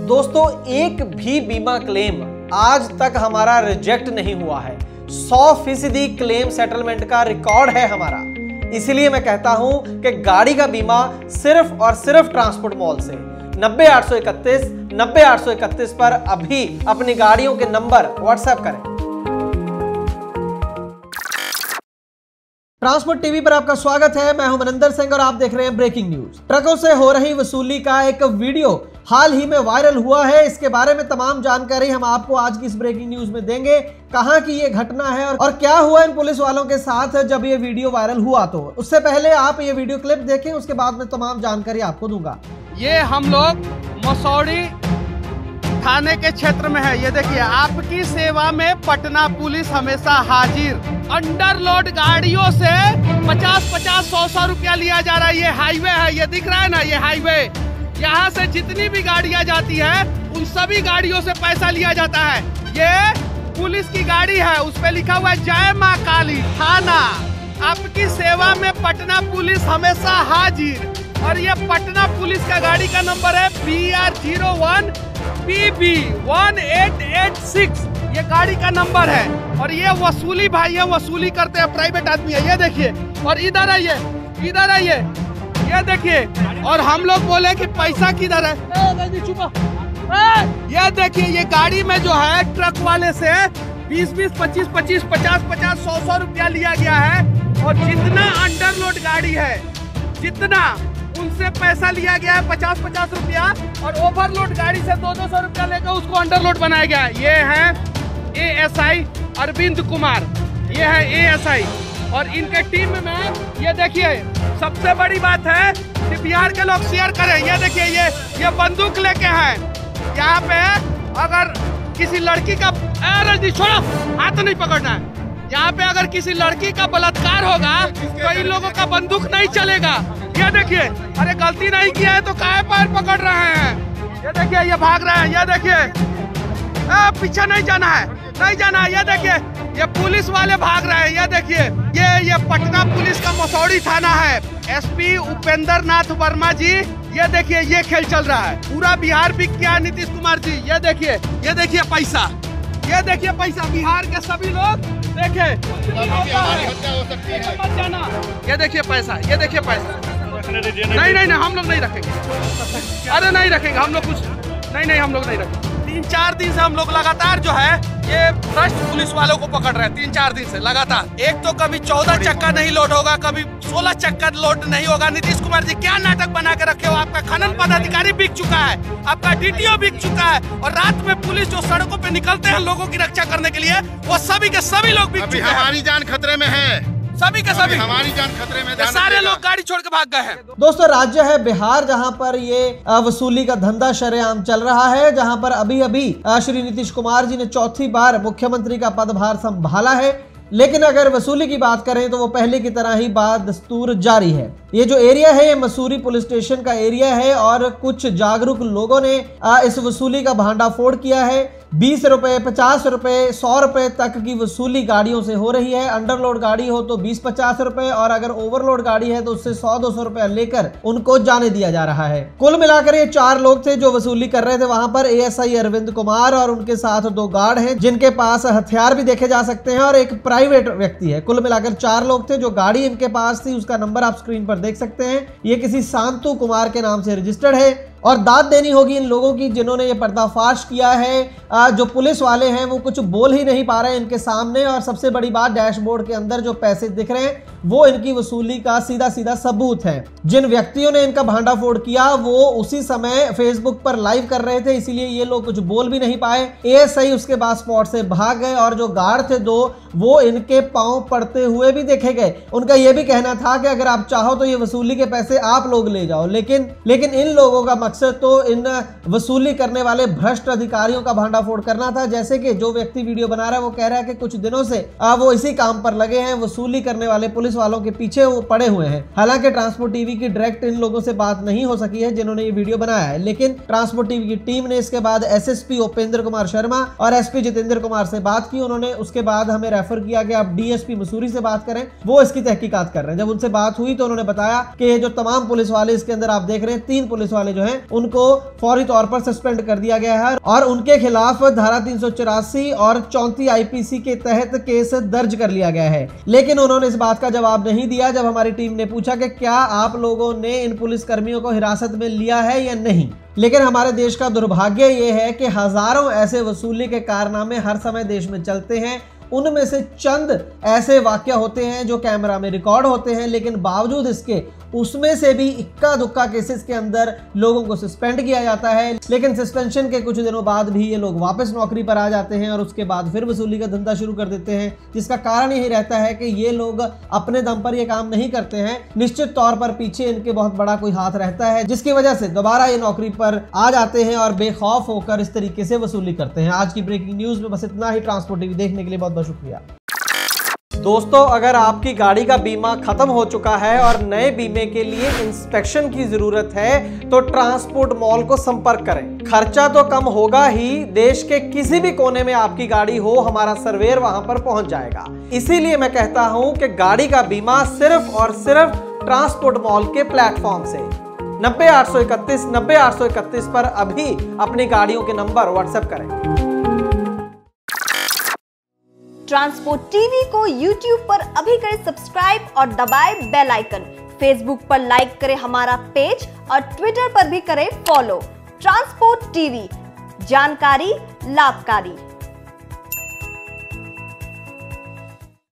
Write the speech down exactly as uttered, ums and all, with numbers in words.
दोस्तों एक भी बीमा क्लेम आज तक हमारा रिजेक्ट नहीं हुआ है। सौ फीसदी क्लेम सेटलमेंट का रिकॉर्ड है हमारा। इसीलिए मैं कहता हूं कि गाड़ी का बीमा सिर्फ और सिर्फ ट्रांसपोर्ट मॉल से नब्बे आठ सौ इकतीस नब्बे आठ सौ इकतीस पर अभी अपनी गाड़ियों के नंबर व्हाट्सएप करें। ट्रांसपोर्ट टीवी पर आपका स्वागत है। मैं हूं मनिंदर सिंह और आप देख रहे हैं ब्रेकिंग न्यूज। ट्रकों से हो रही वसूली का एक वीडियो हाल ही में वायरल हुआ है। इसके बारे में तमाम जानकारी हम आपको आज की इस ब्रेकिंग न्यूज में देंगे। कहां की ये घटना है और क्या हुआ इन पुलिस वालों के साथ जब ये वीडियो वायरल हुआ। तो उससे पहले आप ये वीडियो क्लिप देखें, उसके बाद में तमाम जानकारी आपको दूंगा। ये हम लोग मसौड़ी थाने के क्षेत्र में है। ये देखिए, आपकी सेवा में पटना पुलिस हमेशा हाजिर। अंडरलोड गाड़ियों से पचास पचास सौ सौ रुपया लिया जा रहा है। ये हाईवे है, ये दिख रहा है ना, ये हाईवे। यहाँ से जितनी भी गाड़ियाँ जाती है उन सभी गाड़ियों से पैसा लिया जाता है। ये पुलिस की गाड़ी है, उस पे लिखा हुआ है जय माँ काली थाना। आपकी सेवा में पटना पुलिस हमेशा हाजिर। और ये पटना पुलिस का गाड़ी का नंबर है B R zero one P B one eight eight six. ये गाड़ी का नंबर है। और ये वसूली भाई है, वसूली करते हैं, प्राइवेट आदमी है। ये देखिए, और इधर आइए, इधर आइए, ये देखिए। और हम लोग बोले कि पैसा किधर है। ये देखिए, ये गाड़ी में जो है ट्रक वाले से बीस बीस पच्चीस पच्चीस पचास पचास सौ सौ रुपया लिया गया है। और जितना अंडरलोड गाड़ी है, जितना उनसे पैसा लिया गया है पचास पचास रुपया। और ओवरलोड गाड़ी से दो दो सौ रुपया लेकर उसको अंडरलोड बनाया गया है। ये है A S I Arvind Kumar, ये है ए एस आई। और इनके टीम में ये देखिए, सबसे बड़ी बात है कि बिहार के लोग शेयर करें। ये देखिए, ये ये बंदूक लेके हैं। यहाँ पे अगर किसी लड़की का, अरे जी छोड़ो, हाथ नहीं पकड़ना है। यहाँ पे अगर किसी लड़की का बलात्कार होगा तो इन लोगों का बंदूक नहीं चलेगा। ये देखिए, अरे गलती नहीं किया है तो काहे पैर पकड़ रहे हैं। ये देखिए, ये भाग रहे हैं। ये देखिए, पीछे नहीं जाना है, नहीं जाना है। ये देखिए, ये पुलिस वाले भाग रहे हैं। ये देखिए, ये ये पटना पुलिस का मसौड़ी थाना है। एस पी उपेंद्र नाथ वर्मा जी, ये देखिए, ये खेल चल रहा है। पूरा बिहार बिक गया नीतीश कुमार जी। ये देखिए, ये देखिए पैसा, ये देखिए पैसा। बिहार के सभी लोग देखे, मत जाना। ये देखिए पैसा, ये देखिए पैसा। नहीं नहीं नहीं, हम लोग नहीं रखेंगे। अरे नहीं रखेंगे हम लोग, कुछ नहीं नहीं, हम लोग नहीं रखेंगे। तीन चार दिन से हम लोग लगातार जो है ये भ्रष्ट पुलिस वालों को पकड़ रहे हैं। तीन चार दिन से लगातार। एक तो कभी चौदह चक्का नहीं लोड होगा, कभी सोलह चक्का लोड नहीं होगा। नीतीश कुमार जी क्या नाटक बना के रखे हो। आपका खनन पदाधिकारी बिक चुका है, आपका डी टी ओ बिक चुका है। और रात में पुलिस जो सड़कों पे निकलते हैं लोगों की रक्षा करने के लिए, वो सभी के सभी लोग बिक चुके हैं। हमारी जान खतरे में है, सभी के सभी हमारी जान खतरे में। सारे लोग गाड़ी छोड़ के भाग गए हैं। दोस्तों, राज्य है बिहार, जहां पर ये वसूली का धंधा शरेआम चल रहा है, जहां पर अभी अभी श्री नीतीश कुमार जी ने चौथी बार मुख्यमंत्री का पदभार संभाला है। लेकिन अगर वसूली की बात करें तो वो पहले की तरह ही बदस्तूर जारी है। ये जो एरिया है, ये मसूरी पुलिस स्टेशन का एरिया है। और कुछ जागरूक लोगों ने इस वसूली का भांडाफोड़ किया है। बीस रुपए, पचास रुपए, सौ रुपए तक की वसूली गाड़ियों से हो रही है। अंडरलोड गाड़ी हो तो बीस पचास रुपए, और अगर ओवरलोड गाड़ी है तो उससे सौ दो सौ रुपया लेकर उनको जाने दिया जा रहा है। कुल मिलाकर ये चार लोग थे जो वसूली कर रहे थे। वहां पर A S I Arvind Kumar और उनके साथ दो गार्ड हैं जिनके पास हथियार भी देखे जा सकते हैं, और एक प्राइवेट व्यक्ति है। कुल मिलाकर चार लोग थे। जो गाड़ी इनके पास थी उसका नंबर आप स्क्रीन पर देख सकते हैं। ये किसी शांतु कुमार के नाम से रजिस्टर्ड है। और दाद देनी होगी इन लोगों की जिन्होंने ये पर्दाफाश किया है। जो पुलिस वाले हैं वो कुछ बोल ही नहीं पा रहे हैं इनके सामने। और सबसे बड़ी बात, डैशबोर्ड के अंदर जो पैसे दिख रहे हैं वो इनकी वसूली का सीधा सीधा सबूत है। जिन व्यक्तियों ने इनका भांडाफोड़ किया वो उसी समय फेसबुक पर लाइव कर रहे थे, इसीलिए ये लोग कुछ बोल भी नहीं पाए। ए एस आई उसके बाद स्पॉट से भाग गए। और जो गार्ड थे दो, वो इनके पांव पड़ते हुए भी देखे गए। उनका यह भी कहना था कि अगर आप चाहो तो ये वसूली के पैसे आप लोग ले जाओ। लेकिन लेकिन इन लोगों का मकसद तो इन वसूली करने वाले भ्रष्ट अधिकारियों का भांडाफोड़ करना था। जैसे कि जो व्यक्ति वीडियो बना रहा है वो कह रहा है कि कुछ दिनों से वो इसी काम पर लगे हैं, वसूली करने वाले पुलिस वालों के पीछे वो पड़े हुए हैं। हालांकि ट्रांसपोर्ट टीवी की डायरेक्ट इन लोगों से बात नहीं हो सकी है जिन्होंने ये वीडियो बनाया है। लेकिन ट्रांसपोर्ट टीवी की टीम ने इसके बाद S S P Upendra Kumar Sharma और एस पी जितेंद्र कुमार से बात की। उन्होंने उसके बाद हमें रेफर किया कि आप डी एस पी मसूरी से बात करें, वो इसकी तहकीकात कर रहे हैं। जब उनसे बात हुई तो उन्होंने बताया कि जो तमाम पुलिस वाले इसके अंदर आप देख रहे हैं, तीन पुलिस वाले जो हैं उनको फौरी तौर पर सस्पेंड कर दिया गया है और उनके खिलाफ धारा तीन सौ चौरासी और चौंतीस आईपीसी के तहत केस दर्ज कर लिया गया है। लेकिन उन्होंने इस बात का जवाब नहीं दिया जब हमारी टीम ने पूछा कि क्या आप लोगों ने इन पुलिस कर्मियों को हिरासत में लिया है या नहीं। लेकिन हमारे देश का दुर्भाग्य ये है कि हजारों ऐसे वसूली के कारनामे हर समय देश में चलते हैं। उनमें से चंद ऐसे वाक्य होते हैं जो कैमरा में रिकॉर्ड होते हैं, लेकिन बावजूद इसके उसमें से भी इक्का दुक्का केसेस के अंदर लोगों को सस्पेंड किया जाता है। लेकिन सस्पेंशन के कुछ दिनों बाद भी ये लोग वापस नौकरी पर आ जाते हैं और उसके बाद फिर वसूली का धंधा शुरू कर देते हैं, जिसका कारण यही रहता है कि ये लोग अपने दम पर ये काम नहीं करते हैं। निश्चित तौर पर पीछे इनके बहुत बड़ा कोई हाथ रहता है, जिसकी वजह से दोबारा ये नौकरी पर आ जाते हैं और बेखौफ होकर इस तरीके से वसूली करते हैं। आज की ब्रेकिंग न्यूज में बस इतना ही। ट्रांसपोर्ट टीवी देखने के लिए बहुत बहुत शुक्रिया। दोस्तों, अगर आपकी गाड़ी का बीमा खत्म हो चुका है और नए बीमे के लिए इंस्पेक्शन की जरूरत है तो ट्रांसपोर्ट मॉल को संपर्क करें। खर्चा तो कम होगा ही, देश के किसी भी कोने में आपकी गाड़ी हो, हमारा सर्वेयर वहां पर पहुंच जाएगा। इसीलिए मैं कहता हूं कि गाड़ी का बीमा सिर्फ और सिर्फ ट्रांसपोर्ट मॉल के प्लेटफॉर्म से। नब्बे आठ सौ इकतीस नब्बे आठ सौ इकतीस पर अभी अपनी गाड़ियों के नंबर व्हाट्सएप करें। ट्रांसपोर्ट टीवी को यूट्यूब पर अभी करें सब्सक्राइब और दबाएं बेल आइकन। फेसबुक पर लाइक करें हमारा पेज और ट्विटर पर भी करें फॉलो। ट्रांसपोर्ट टीवी, जानकारी लाभकारी।